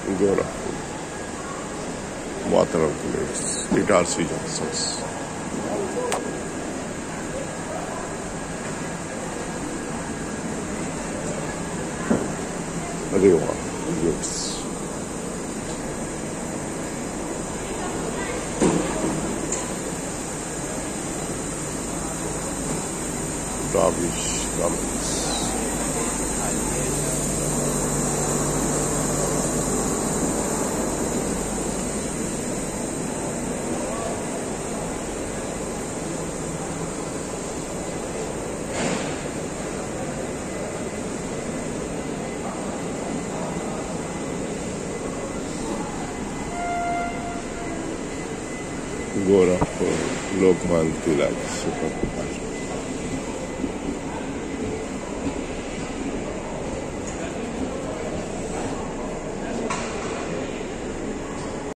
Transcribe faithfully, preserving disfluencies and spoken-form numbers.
Gorakhpur, water outlets, Itarsi junctions. Rewa gates. Darvish Gardens. Gorakhpur, Lokman Tilak, super.